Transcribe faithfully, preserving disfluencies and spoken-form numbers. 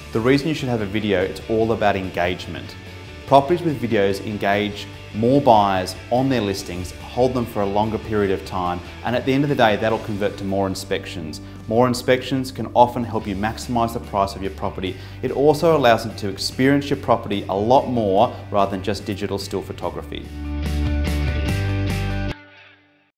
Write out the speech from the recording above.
The reason you should have a video, it's all about engagement. Properties with videos engage more buyers on their listings, hold them for a longer period of time, and at the end of the day, that'll convert to more inspections. More inspections can often help you maximise the price of your property. It also allows them to experience your property a lot more rather than just digital still photography.